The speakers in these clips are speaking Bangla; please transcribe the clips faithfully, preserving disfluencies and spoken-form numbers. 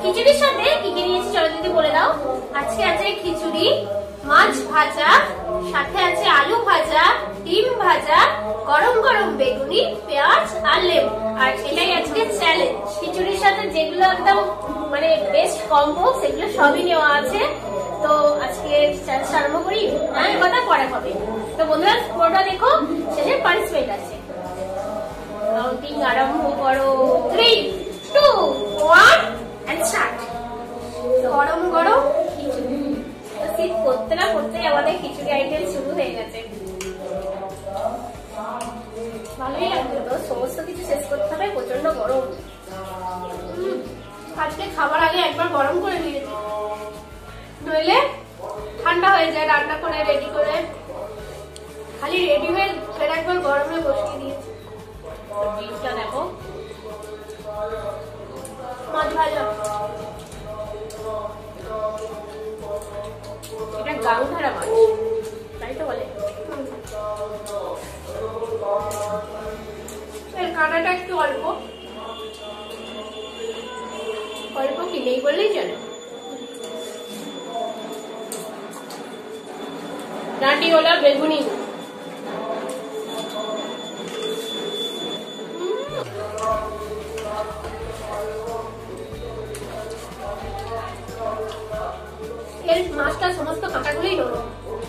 খিচুড়ির সাথে কি কি নিয়েছি চলো দিদি বলে দাও। আজকে আছে খিচুড়ি, মাছ ভাজা, সাথে আছে আলু ভাজা, ডিম ভাজা, গরম গরম বেগুনি, পেঁয়াজ আর লেবু। আর এটাই আজকে চ্যালেঞ্জ। খিচুড়ির সাথে যেগুলো একদম মানে বেস্ট কম্বো সেগুলো সবই নেওয়া আছে। তো আজকে চ্যালেঞ্জটা আরম্ভ করি, হ্যাঁ কথা পরে হবে। তো বন্ধুরা পুরোটা দেখো, শেষে পানিশমেন্ট আছে। কাউন্টিং আরম্ভ করো, three two one and start. গরম গরম খিচুড়ি, শীত করতে না করতেই আমাদের খিচুড়ি আইটেম শুরু হয়ে গেছে। ভালোই লাগবে তো, সমস্ত কিছু শেষ করতে হবে, প্রচন্ড গরম। আজকে খাবার আগে একবার গরম করে নিয়েছি, নইলে ঠান্ডা হয়ে যায়। রান্না করে রেডি করে খালি রেডি হয়ে ফের একবার গরমে বসিয়ে দিয়েছি। ডিশটা দেখো, মাছ ভাজা, এটা গাংধারা মাছ তাই তো বলে। এর কাঁটাটা একটু অল্প অল্প কি নেই বললেই চলে। ডাঁটি ওলা বেগুনি, এর মাছটা সমস্ত কাঁটাগুলোই নরম।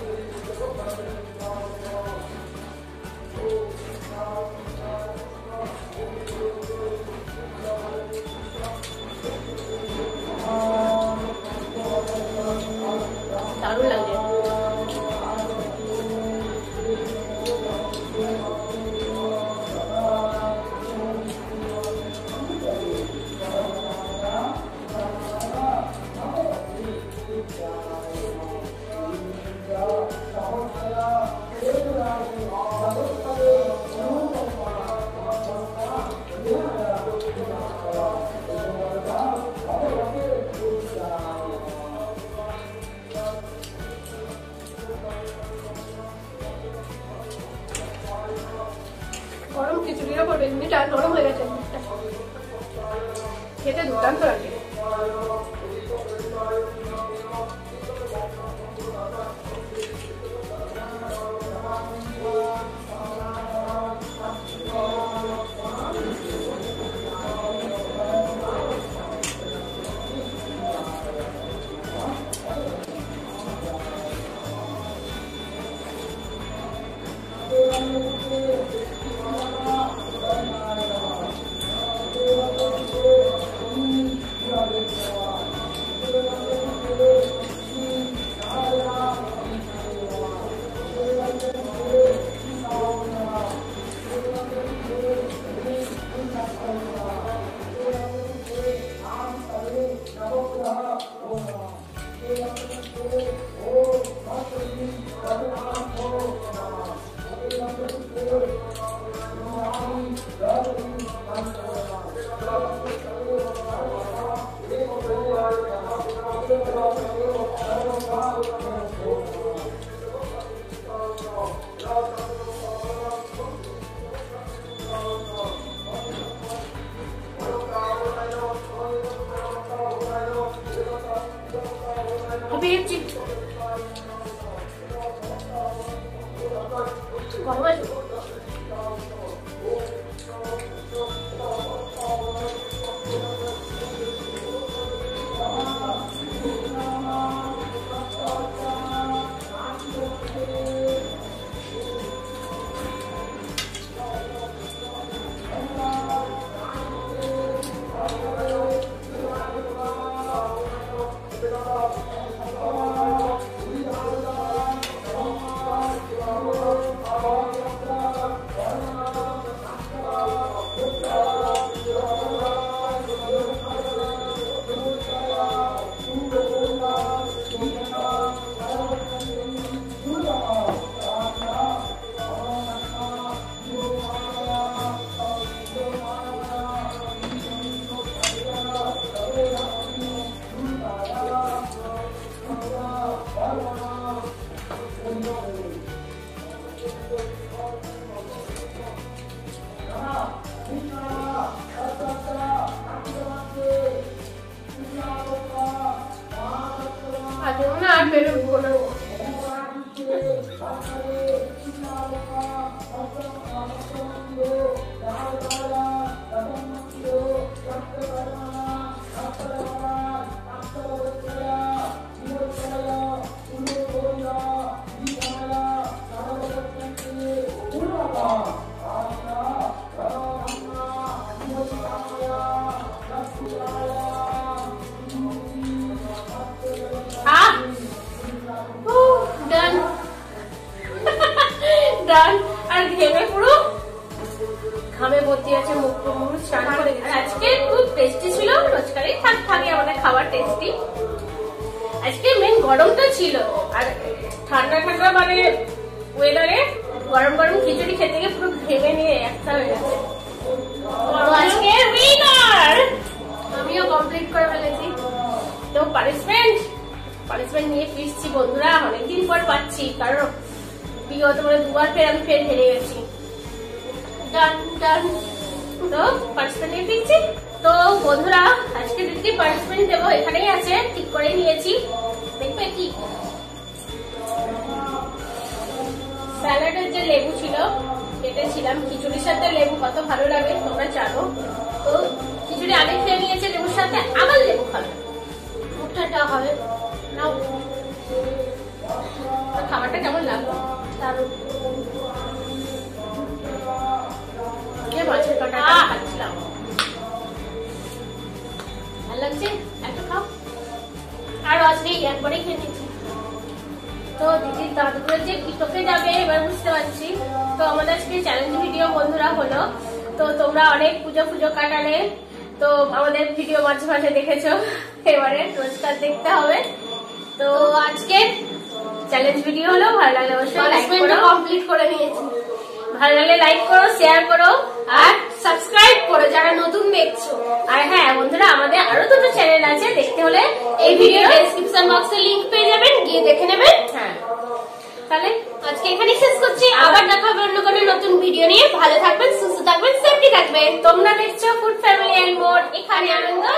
দারুণ লাগে। গরম খিচুড়ির ওপর বেগুনিটা নরম হয়ে গেছে, খেতে দুর্দান্ত লাগে। ডান। আর ঘেমে পুরো ঘামে ভর্তি আছে, মুখ মুখ স্নান করে গেছে। আজকে খুব টেস্টি ছিল, রোজকারই থাক থাকে আমাদের খাবার টেস্টি। আজকে মেন গরমটা ছিল, আর ঠান্ডা ঠান্ডা মানে ওয়েদারে গরম গরম খিচুড়ি খেতে গিয়ে পুরো ঘেমে নিয়ে একটা হয়ে গেছে। আজকে উইনার আমিও কমপ্লিট করে ফেলেছি। তো পানিশমেন্ট পানিশমেন্ট নিয়ে ফিরছি বন্ধুরা, অনেকদিন পর পাচ্ছি, কারণ বিগত মানে দুবার ফের আমি ফের হেরে গেছি। ডান ডান। তো পানিশমেন্ট নিয়ে ফিরছি। তো বন্ধুরা আজকে দিদি পানিশমেন্ট দেবো, এখানেই আছে, ঠিক করে নিয়েছি। দেখবে কি স্যালাডের যে লেবু ছিল কেটেছিলাম, খিচুড়ির সাথে লেবু কত ভালো লাগে তোমরা জানো। তো খিচুড়ি আগে খেয়ে নিয়েছে লেবুর সাথে, আবার লেবু খাবে, মুখটা হবে না। খাবারটা কেমন লাগলো? দারুণ। মাছের কাঁটাটা খাচ্ছিলাম, ভালো লাগছে, একটা খাও। আর আজকে একবারেই খেয়ে নিচ্ছি। তো দিদির দাদুগুলো যে কি তোকে যাবে এবার বুঝতে পারছি। তো আমাদের আজকে চ্যালেঞ্জ ভিডিও বন্ধুরা হলো। তো তোমরা অনেক পুজো পুজো কাটালে, তো আমাদের ভিডিও মাঝে মাঝে দেখেছো, এবারে রোজকার দেখতে হবে। তো আজকে চ্যালেঞ্জ ভিডিও হলো, ভালো লাগলে অবশ্যই লাইক করো। কমপ্লিট করে নিয়েছি, ভালো লাগলে লাইক করো, শেয়ার করো আর সাবস্ক্রাইব করো যারা নতুন দেখছো। আর হ্যাঁ বন্ধুরা, আমাদের আরো দুটো চ্যানেল আছে, দেখতে হলে এই ভিডিও ডেসক্রিপশন বক্সে লিংক পেয়ে যাবেন, গিয়ে দেখে নেবেন। হ্যাঁ তাহলে আজকে এখানেই শেষ করছি, আবার দেখা হবে অন্য কোনো নতুন ভিডিও নিয়ে। ভালো থাকবেন, সুস্থ থাকবেন, সেফটি থাকবেন। তোমরা দেখছো ফুড ফ্যামিলি এন্ড মোর, এখানে আনন্দ।